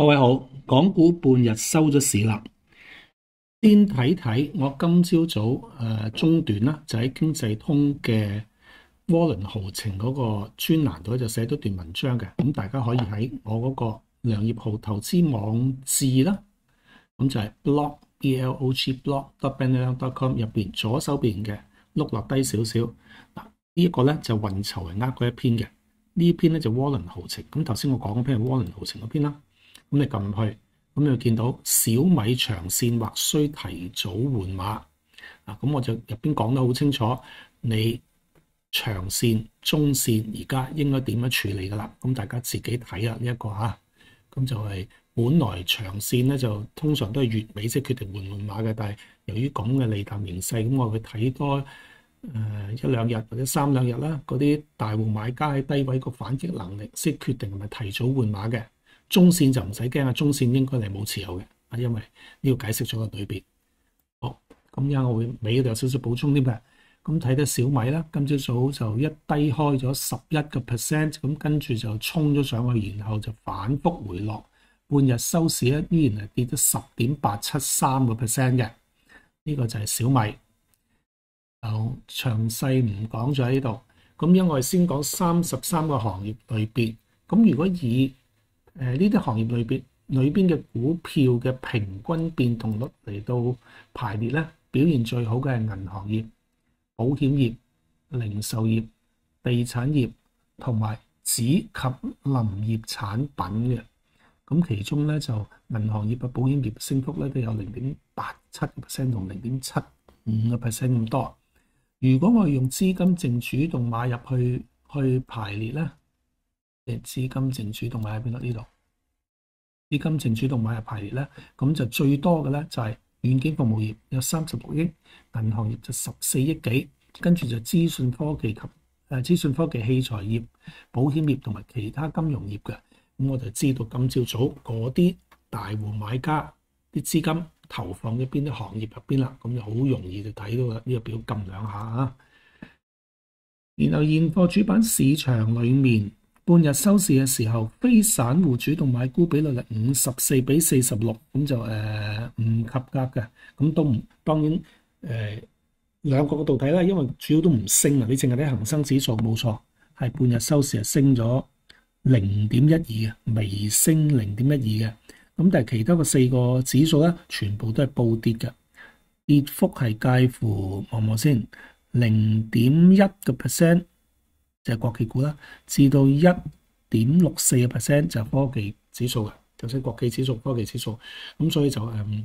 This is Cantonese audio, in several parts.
各位好，港股半日收咗市啦。先睇睇我今朝早中段啦，就喺經濟通嘅窩輪豪情嗰個專欄度就寫咗段文章嘅，咁大家可以喺我嗰個梁業豪投資網誌啦，咁就係 blog.blog.benelong.com 入邊左手邊嘅碌落低少少嗱，呢一個咧就運籌帷幄嗰一篇嘅，呢篇咧就窩輪豪情。咁頭先我講嗰篇係窩輪豪情嗰篇啦。咁你撳去，咁你就見到小米長線或需提早換碼。咁我就入邊講得好清楚，你長線、中線而家應該點樣處理㗎啦。咁大家自己睇啦，呢一個嚇。咁就係本來長線咧就通常都係月尾即係決定換碼嘅，但係由於咁嘅利淡形勢，咁我會睇多一兩日或者三兩日啦。嗰啲大戶買家喺低位個反擊能力，先決定係咪提早換碼嘅。中線就唔使驚啊，中線應該係冇持有嘅，因為呢個解釋咗個對比。好，咁樣我會尾度有少少補充啲嘅。咁睇到小米啦，今朝早就一低開咗11%，咁跟住就衝咗上去，然後就反覆回落，半日收市咧依然係跌咗10.873%嘅。呢個就係小米。就詳細唔講咗喺呢度。咁因為先講33個行業類別，咁如果以呢啲行業裏邊嘅股票嘅平均變動率嚟到排列咧，表現最好嘅係銀行業、保險業、零售業、地產業同埋紙及林業產品嘅。咁其中咧就銀行業嘅保險業升幅咧都有0.87% 同0.75% 咁多。如果我用資金淨主動買入去排列咧，資金淨主動買喺邊度？呢度資金淨主動買入排列咧，咁就最多嘅咧就係軟件服務業有36億，銀行業就14億幾，跟住就資訊科技器材業、保險業同埋其他金融業嘅。咁我就知道今朝早嗰啲大戶買家啲資金投放喺邊啲行業入邊啦，咁就好容易就睇到啦。呢個表撳兩下啊，然後現貨主板市場裏面。半日收市嘅時候，非散戶主動買沽比率係54:46，咁就唔及格嘅。咁都唔當然兩個角度睇啦，因為主要都唔升啊。你淨係睇恒生指數冇錯，係半日收市係升咗0.12嘅，微升0.12嘅。咁但係其他嘅4個指數咧，全部都係暴跌嘅，跌幅係介乎望望先0.1%。就係國企股啦，至到1.64% 就係科技指數嘅，就係國企指數、科技指數。咁所以就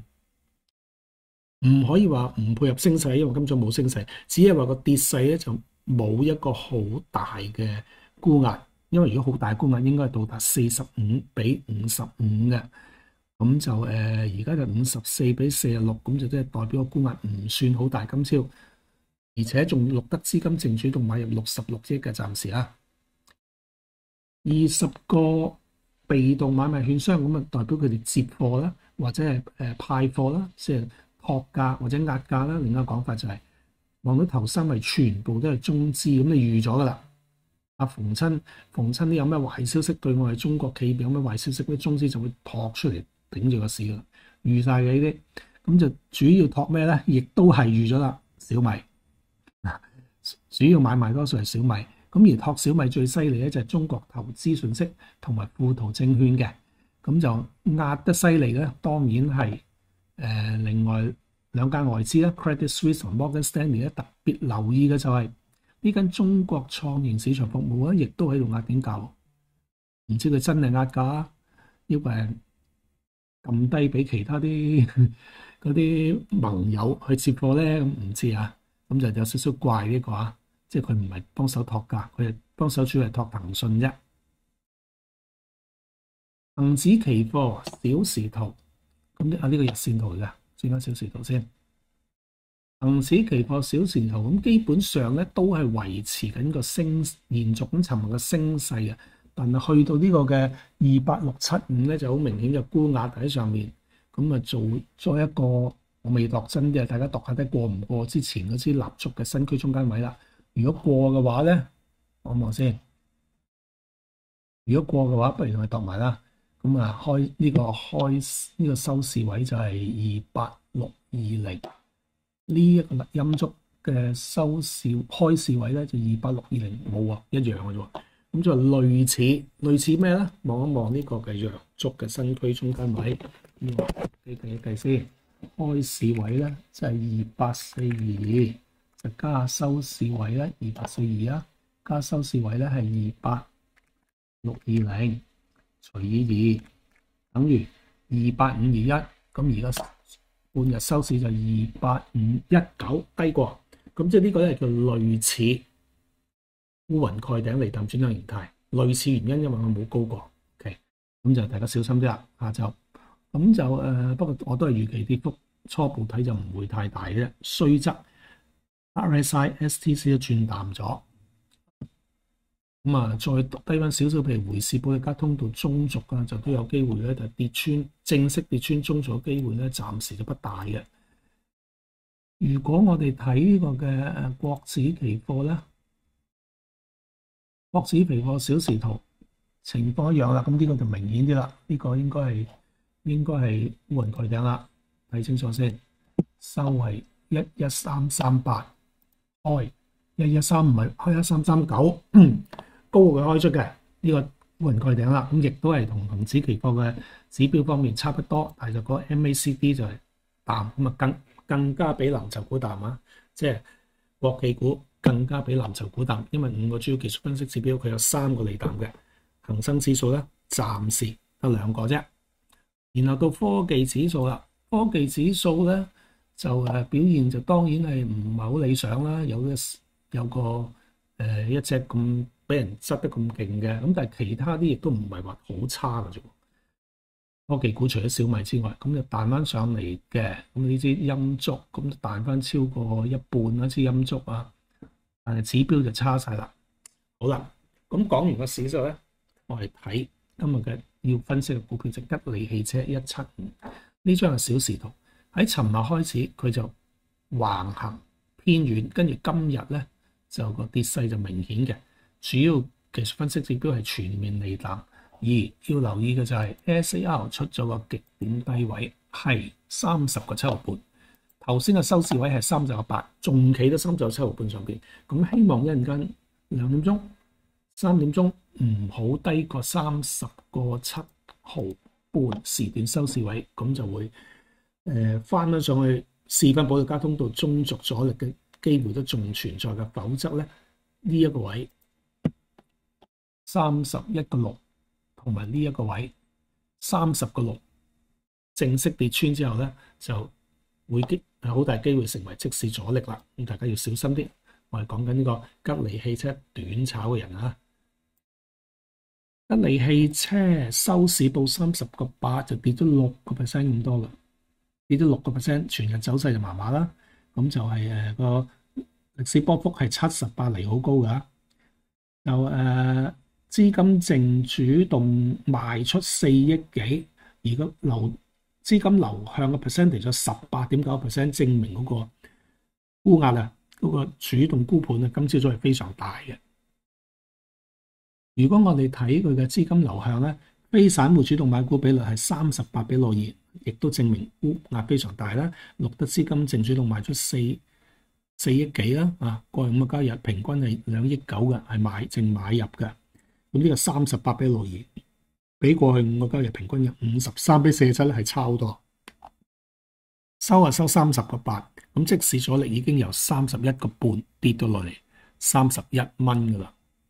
唔可以話唔配合升勢，因為今早冇升勢，只係話個跌勢咧就冇一個好大嘅沽壓。因為如果好大沽壓，應該係到達45:55嘅。咁就而家就54:46，咁就即係代表個沽壓唔算好大。今朝。而且仲錄得資金淨主動買入66億嘅，暫時啊，20個被動買賣券商，咁啊代表佢哋接貨啦，或者係派貨啦，即係托價或者壓價啦。另一個講法就係望到頭三位全部都係中資，咁你預咗噶啦。逢親都有咩壞消息對我哋中國企業有咩壞消息，啲中資就會托出嚟頂住個市噶啦，預晒嘅呢啲。咁就主要托咩咧？亦都係預咗啦，小米。主要買賣多數係小米，咁而托小米最犀利咧就係中國投資信息同埋富途證券嘅，咁就壓得犀利咧。當然係另外兩間外資啦 ，Credit Suisse 同 Morgan Stanley 咧特別留意嘅就係呢間中國創研市場服務咧，亦都喺度壓點價，唔知佢真係壓價，抑或係撳低俾其他啲嗰啲盟友去接貨咧，咁唔知啊。咁就有少少怪呢個啊，即係佢唔係幫手托價，佢係幫手主要係托騰訊啫。恒指期貨小時圖，咁呢個日線圖嚟㗎，轉翻小時圖先。恒指期貨小時圖咁基本上咧都係維持緊個延續咁尋日嘅升勢嘅，但係去到呢個嘅28675咧就好明顯嘅沽壓喺上面，咁啊做咗一個。我未度真啲啊，大家度下睇過唔過之前嗰支蠟燭嘅新區中間位啦。如果過嘅話咧，望望先。如果過嘅話，不如同佢度埋啦。 咁啊開呢個收市位就係28620，呢一個陰燭嘅開市位咧就28620，冇啊，一樣嘅啫喎。咁就類似咩咧？望一望呢個嘅陽燭嘅新區中間位，計一計先。開市位咧就係2842，就加收市位咧2842啦，加收市位咧係28620，除以2等於28521。咁而家半日收市就28519，低過。咁即係呢個咧叫類似烏雲蓋頂離淡轉向形態。類似原因因為我冇高過 ，OK， 咁就大家小心啲啦。下晝咁就不過我都係預期跌幅初步睇就唔會太大嘅啫。雖則 RSI、STC 都轉淡咗，咁啊再低翻少少，譬如回士布利加通道中軸啊，就都有機會咧，就跌穿正式跌穿中軸嘅機會咧，暫時就不大嘅。如果我哋睇呢個嘅國指期貨咧，國指期貨小時圖情況一樣啦，咁呢個就明顯啲啦。呢個應該係烏雲蓋頂啦，睇清楚先。收係11338，開113唔係開1339，高嘅開出嘅呢個烏雲蓋頂啦。咁亦都係同恒指期貨嘅指標方面差不多，但係就個 MACD 就係淡，咁啊更加比藍籌股淡啊，即係國企股更加比藍籌股淡，因為5個主要技術分析指標佢有3個利淡嘅，恒生指數咧暫時得2個啫。然後到科技指數啦，科技指數咧就表現就當然係唔係好理想啦，有個一隻咁俾人執得咁勁嘅，咁但係其他啲亦都唔係話好差嘅啫。科技股除咗小米之外，咁就彈翻上嚟嘅，咁呢支陰燭咁就彈翻超過一半啦，支陰燭啊，但係指標就差晒啦。好啦，咁講完個市之後咧，我哋睇今日嘅要分析嘅股票就吉利汽車175，呢張係小時圖，喺尋日開始佢就橫行偏軟，跟住今日咧就個跌勢就明顯嘅，主要技術分析指標係全面利淡。而要留意嘅就係 SAR 出咗個極點低位係30.7毫半，頭先嘅收市位係30.8，仲企得30.7毫半上邊。咁希望一陣間2點鐘、3點鐘唔好低過30.7毫半時段收市位，咁就會翻咗上去試翻保利加通道中軸阻力嘅機會都仲存在嘅，否則咧呢一個位31.6。同埋呢一個位30.6正式跌穿之後咧，就會好大機會成為即時阻力啦。咁大家要小心啲。我係講緊呢個吉利汽車短炒嘅人啊。吉利汽車收市報30.8，就跌咗6% 咁多啦，跌咗6%，全日走勢就麻麻啦。咁就係個歷史波幅係78厘，好高㗎。就資金淨主動賣出4億幾，而個資金流向嘅 percentage 咗18.9%，證明嗰個沽壓啊，嗰個主動沽盤啊，今朝早係非常大嘅。如果我哋睇佢嘅資金流向咧，非散戶主動買股比率係38:62，亦都證明沽壓非常大啦。錄得資金淨主動賣出4億幾啦，過去5個交易日平均係2億9嘅，係淨買入嘅。咁呢個38:62，比過去5個交易日平均嘅53:47咧係差好多。收30.8，咁即使阻力已經由31.5跌到落嚟31蚊噶啦。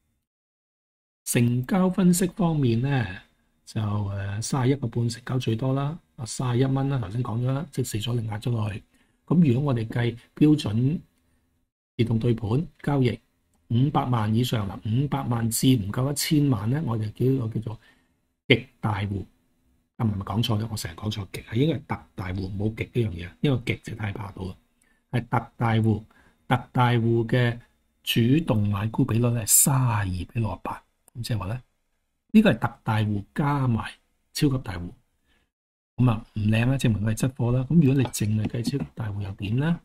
成交分析方面咧，就31.5成交最多啦，31蚊啦，頭先講咗啦，即使阻力壓咗落去。咁如果我哋計標準自動對盤交易500萬以上啦，500萬至唔夠1000萬咧，我哋叫做極大戶。唔係講錯咗，我成日講錯極，係應該係特大戶，冇極呢樣嘢，因為極就太怕到啦。係特大戶，特大戶嘅主動買股比率咧係32:68，咁即係話咧，呢個係特大戶加埋超級大戶，咁啊唔靚啦，證明佢係執貨啦。咁如果你淨係計超級大戶又點咧？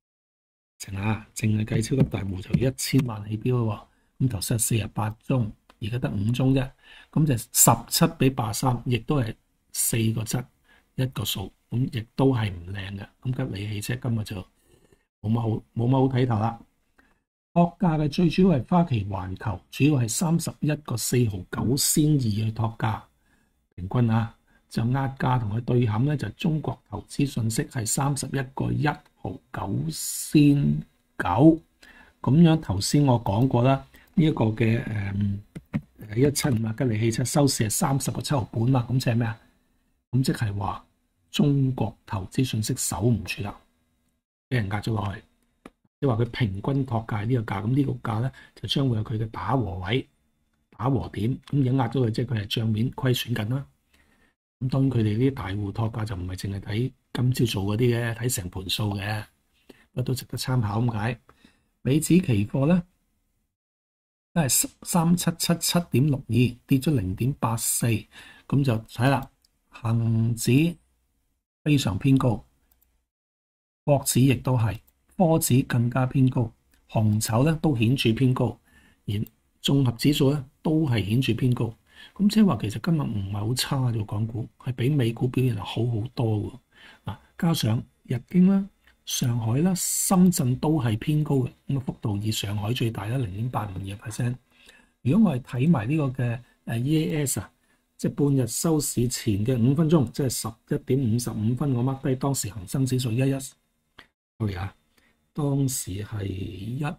淨係計超級大戶就1000萬起標咯喎，咁頭先係48宗， 而家得5宗啫，咁就17比83，亦都係4個質一個數，咁亦都係唔靚嘅。咁吉利汽車今日就冇乜好睇頭啦。托價嘅最主要係花旗環球，主要係31個4毫9仙2去托價，平均啊就壓價同佢對冚咧就中國投資信息係31個1毫9仙9，咁樣頭先我講過啦，呢一個嘅175吉利汽車收市係30個7毫半嘛，咁即係咩啊？咁即係話中國投資信息守唔住啦，俾人壓咗落去。即係話佢平均托價呢個價，咁呢個價咧就將會有佢嘅打和位、打和點，咁而家壓咗佢，即係佢係帳面虧損緊啦。咁當然佢哋呢啲大戶托價就唔係淨係睇今朝做嗰啲嘅，睇成盤數嘅，不過都值得參考咁解。美指期貨咧都係3777.62，跌咗0.84，咁就睇啦。恒指非常偏高，國指亦都係。科指更加偏高，紅籌咧都顯著偏高，而綜合指數咧都係顯著偏高。咁即係話其實今日唔係好差嘅港股，係比美股表現係好好多嘅。嗱，加上日經啦、上海啦、深圳都係偏高嘅，咁幅度以上海最大啦，0.852%。如果我係睇埋呢個嘅EAS 啊，即係半日收市前嘅5分鐘，即係11點55分，我 mark 低當時恒生指數11，sorry啊。當時係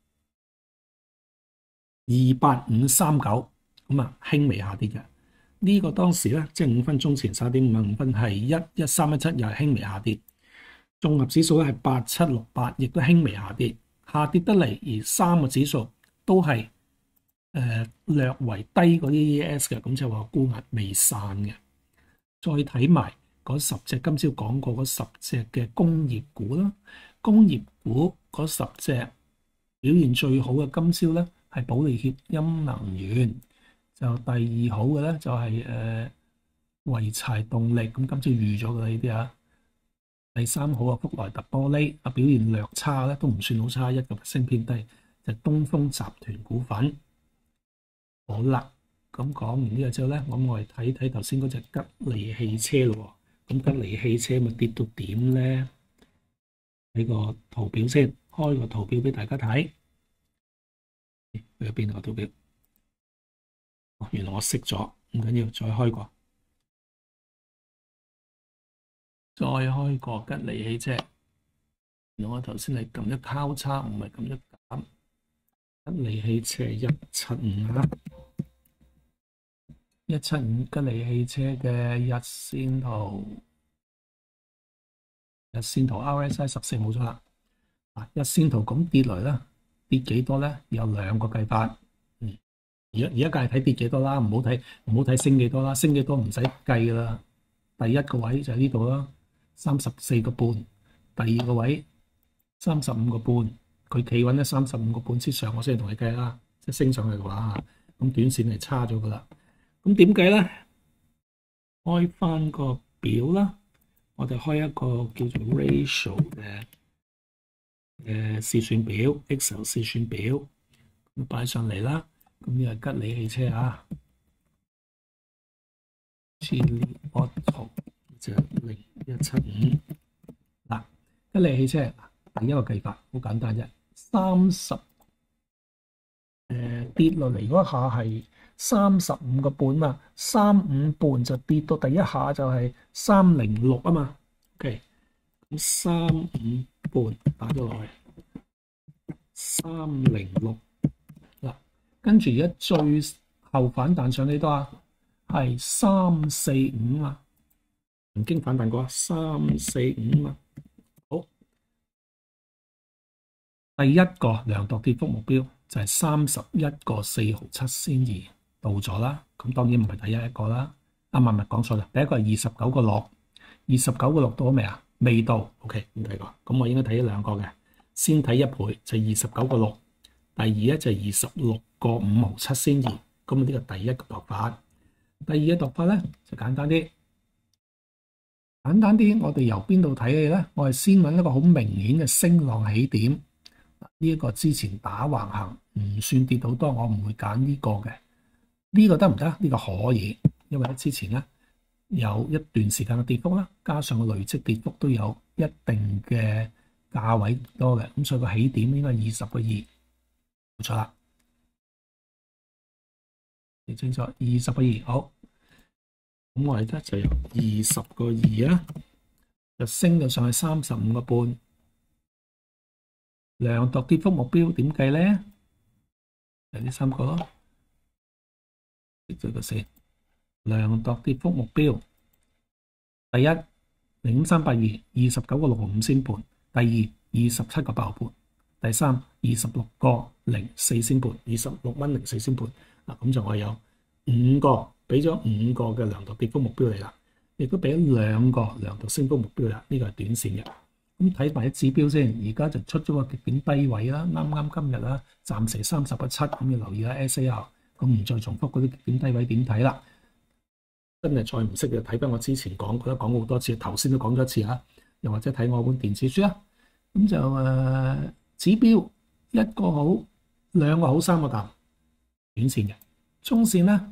128,539，咁啊輕微下跌嘅。呢個當時咧，即係5分鐘前11點55分係11317，又係輕微下跌。綜合指數咧係8768，亦都輕微下跌。下跌得嚟，而3個指數都係略為低嗰啲 EAS 嘅，咁就話沽壓未散嘅。再睇埋嗰10隻今朝講過嗰10隻嘅工業股啦。工業股嗰10隻表現最好嘅今朝咧係保利協鑫能源，就第二好嘅咧就係濰柴動力，咁今朝預咗嘅呢啲啊。第3好啊福萊特玻璃啊，表現略差咧，都唔算好差，1% 偏低，就東風集團股份。好啦，咁講完呢個之後咧，我哋睇睇頭先嗰隻吉利汽車咯。咁吉利汽車咪跌到點咧？睇個圖表先，開個圖表俾大家睇。去咗邊個圖表？原來我熄咗，唔緊要，再開個。再開個吉利汽車。原來我頭先係撳一交叉，唔係撳一減。吉利汽車175啊，175吉利汽車嘅日線圖。日線圖 RSI 14冇咗啦。日線圖咁跌來咧，跌幾多咧？有2個計法。而家梗係睇跌幾多啦，唔好睇升幾多啦。升幾多唔使計噶啦。第一個位就喺呢度啦，34個半。第二個位35個半。佢企穩喺35個半之上，我先同你計啦。即係升上去嘅話，咁短線係差咗噶啦。咁點計咧？開翻個表啦。我哋開一個叫做 ratio 嘅試算表 ，Excel 試算表，咁擺上嚟啦。咁呢個吉利汽車啊 ，Geely Auto 就0175。嗱，吉利汽車第一個計法好簡單啫，30跌落嚟嗰下係35個半嘛，35半就跌到第一下就係306啊嘛。OK， 咁35半打咗落去306嗱，跟住而家最後反彈上幾多啊？係345啊，曾經反彈過345啊。好，第一個量度跌幅目標就係31個4毫7仙2，到咗啦。咁當然唔係第一個啦，唔係講錯啦。第一個係29個6，29個6到咗未啊？未到。OK， 唔睇過。咁我應該睇咗2個嘅，先睇1倍就29個6，第二咧就26個5毫7仙2。咁呢個第一個度法。第二個度法咧就簡單啲，我哋由邊度睇起咧？我係先揾一個好明顯嘅升浪起點。呢一個之前打橫行唔算跌到多，我唔會揀呢個嘅。 呢個得唔得？呢個可以，因為之前咧有一段時間嘅跌幅啦，加上個累積跌幅都有一定嘅價位多嘅，咁所以個起點應該係20個2，冇錯啦。記清楚20個2，好。咁我哋咧就由20個2啦，就升到上去35個半。量度跌幅目標點計咧？就呢3個咯。跌咗個線。量度跌幅目標，第一0.382 29個6毫5仙半，第二27個8毫半，第三26個04仙半，26蚊04仙半。嗱，咁就我有5個，俾咗5個嘅量度跌幅目標嚟啦，亦都俾咗2個量度升幅目標啦。呢個係短線嘅。咁睇埋啲指標先，而家就出咗個極點低位啦，啱啱今日啦，暫時30個7，咁要留意啦 SAR。咁唔再重複嗰啲極點低位點睇啦。真係再唔識嘅睇翻我之前講過，講過好多次，頭先都講咗一次啊。又或者睇我本電子書啊。咁就指標1個好，2個好，3個淡，短線嘅。中線咧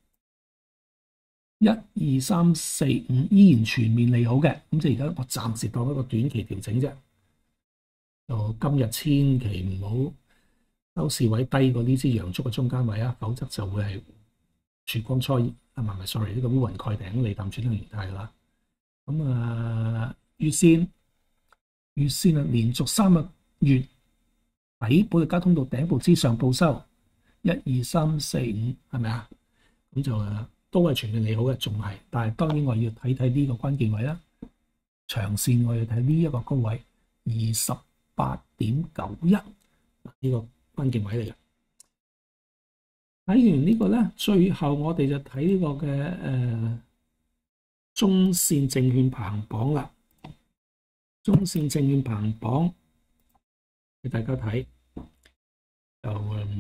1、2、3、4、5依然全面利好嘅。咁即係而家我暫時當一個短期調整啫。就今日千祈唔好收市位低過呢支陽燭嘅中間位啊，否則就會係曙光初現。唔係 sorry， 呢個烏雲蓋頂利淡轉向形態啦。咁月線連續3個月喺保利加通道頂部之上報收1、2、3、4、5，係咪啊？咁就都係全面利好嘅，仲係。但係當然我要睇睇呢個關鍵位啦。長線我要睇呢一個高位28.91，呢個關鍵位嚟嘅。睇完呢個咧，最後我哋就睇呢個嘅中線證券排行榜啦。中線證券排行榜俾大家睇，就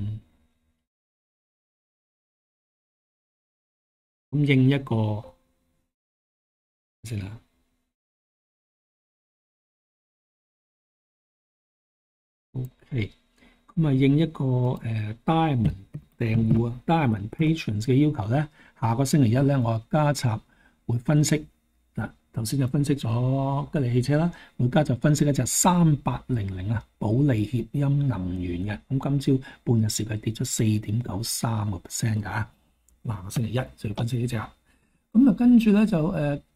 咁應一個先啦。OK，咁應一個Diamond 訂戶啊 ，Diamond Patrons 嘅要求咧，下個星期一咧，我加插會分析嗱，頭先就分析咗吉利汽車啦，會加插分析一隻3800啊，保利協鑫能源嘅，咁今朝半日時係跌咗4.93% 㗎，下個星期一就要分析呢隻，咁跟住咧就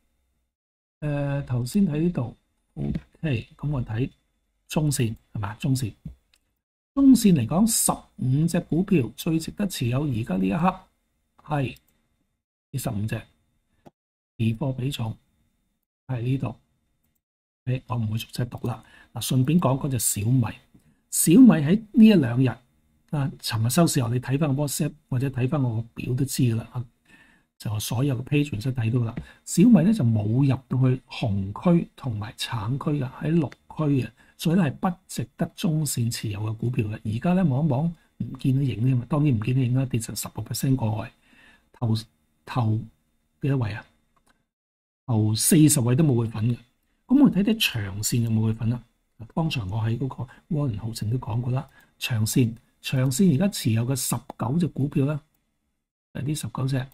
頭先喺呢度 ，OK， 咁我睇中線係嘛，中線嚟講，15隻股票最值得持有，而家呢一刻係呢15隻，持貨比重係呢度。我唔會逐隻讀啦。嗱，順便講嗰隻小米，小米喺呢一兩日尋日收市後，你睇翻個 WhatsApp 或者睇翻我個表都知噶啦。就所有嘅 page 都睇到啦。小米咧就冇入到去紅區同埋橙區嘅，喺綠區嘅。所以咧係不值得中線持有嘅股票嘅。而家咧望一望，唔見到影添，當然唔見到影啦，跌成10% 過外。頭幾多位啊？頭40位都冇佢份嘅。咁我睇睇長線有冇佢份啦。剛才我喺嗰個窩輪浩成都講過啦，長線而家持有嘅19隻股票啦，係呢19隻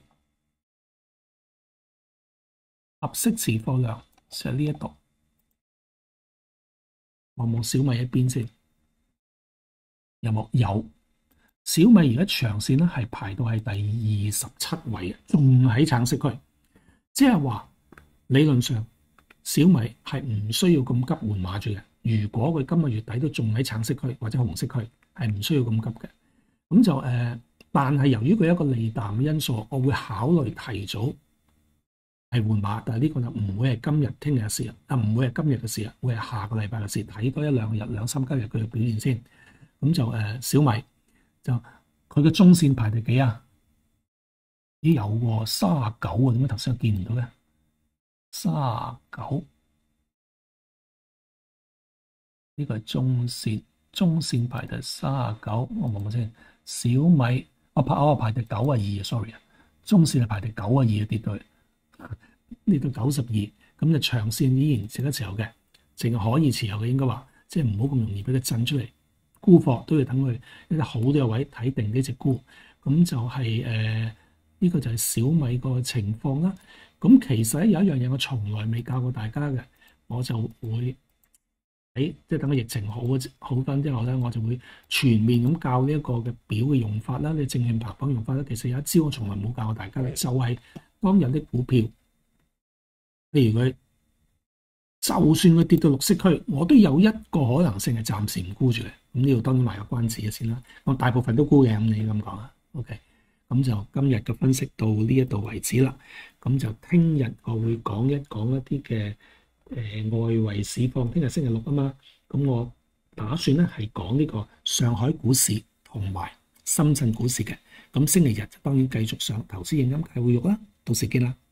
合適持貨量就係呢一度。望望小米一邊先，有冇？有。小米而家長線咧係排到係第27位嘅，仲喺橙色區，即係話理論上小米係唔需要咁急換馬住嘅。如果佢今個月底都仲喺橙色區或者紅色區，係唔需要咁急嘅。咁就但係由於佢一個利淡嘅因素，我會考慮提早係換馬，但係呢個就唔會係今日、聽日嘅事啊，唔會係今日嘅事啊，會係下個禮拜嘅事。睇多1、2日、2、3日佢嘅表現先。咁就小米就佢嘅中線排第幾啊？咦有喎，39啊，點解頭先我見唔到嘅？39呢個係中線排第39，我望望先。小米我排第92啊 ，sorry 啊，中線係排第92啊，跌到呢度92，咁就長線依然值得持有嘅，淨係可以持有嘅，應該話即係唔好咁容易俾佢震出嚟，沽貨都要等佢一啲好啲嘅位睇定呢隻沽，咁就係呢個就係小米個情況啦。咁其實有一樣嘢我從來未教過大家嘅，我就會即係等個疫情好返之後咧，我就會全面咁教呢一個嘅表嘅用法啦，你證券排行用法咧。其實有一招我從來冇教過大家嘅，就係當有啲股票，譬如佢就算佢跌到綠色區，我都有一個可能性係暫時唔沽住嘅。咁呢度當然賣個關子嘅先啦。我大部分都沽嘅，咁你咁講啊 ？OK，咁就今日嘅分析到呢一度為止啦。咁就聽日我會講一啲嘅外圍市況。聽日星期六啊嘛，咁我打算咧係講呢個上海股市同埋深圳股市嘅。咁星期日就當然繼續上投資影音界會肉啦。到時見啦。